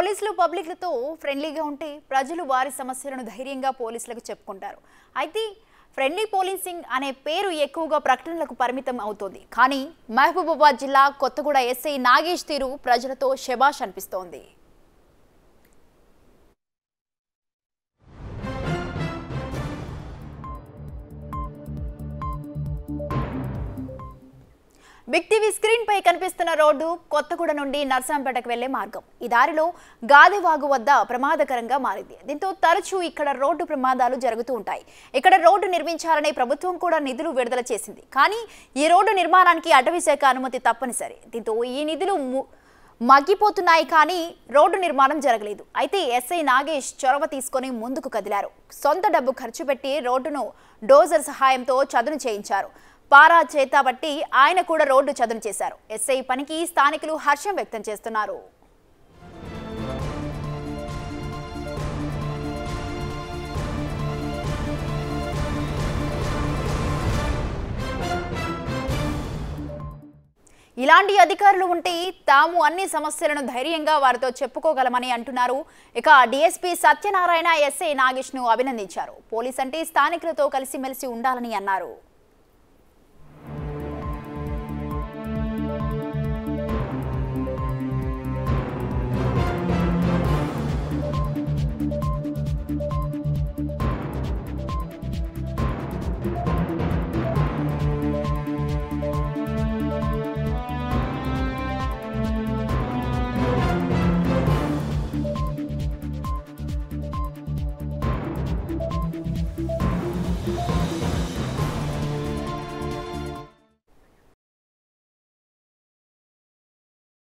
పోలీసులు పబ్లిక్లతో ఫ్రెండ్లీగా ఉంటే ప్రజలు వారి సమస్యలను ధైర్యంగా పోలీసులకు చెప్పుకుంటారు. అయితే ఫ్రెండ్లీ పోలీసింగ్ అనే పేరు ఎక్కువగా ప్రకటనలకు పరిమితం అవుతోంది. కానీ మహబూబాబాద్ జిల్లా కొత్తగూడ ఎస్ఐ నాగేష్ తీరు ప్రజలతో శభాష్ అనిపిస్తోంది. బిగ్ టీవీ స్క్రీన్ పై కనిపిస్తున్న రోడ్డు కొత్తగూడ నుండి నర్సంపేటకు వెళ్లే మార్గం. ఈ దారిలో గాదెవాగు వద్ద ప్రమాదకరంగా మారింది. దీంతో తరచూ ఇక్కడ రోడ్డు ప్రమాదాలు జరుగుతూ ఉంటాయి. ఇక్కడ రోడ్డు నిర్మించాలని ప్రభుత్వం కూడా నిధులు విడుదల చేసింది. కానీ ఈ రోడ్డు నిర్మాణానికి అటవీ శాఖ అనుమతి తప్పనిసరి. దీంతో ఈ నిధులు మగ్గిపోతున్నాయి, కానీ రోడ్డు నిర్మాణం జరగలేదు. అయితే ఎస్ఐ నాగేష్ చొరవ తీసుకొని ముందుకు కదిలారు. సొంత డబ్బు ఖర్చు పెట్టి రోడ్డును డోజర్ సహాయంతో చదును చేయించారు. పారా చేతబట్టి ఆయన కూడా రోడ్డు చదును చేశారు. ఎస్ఐ పనికి స్థానికులు హర్షం వ్యక్తం చేస్తున్నారు. ఇలాంటి అధికారులు ఉంటే తాము అన్ని సమస్యలను ధైర్యంగా వారితో చెప్పుకోగలమని అంటున్నారు. ఇక డిఎస్పీ సత్యనారాయణ ఎస్ఐ నాగేష్ ను అభినందించారు. పోలీస్ అంటే స్థానికులతో కలిసిమెలిసి ఉండాలని అన్నారు.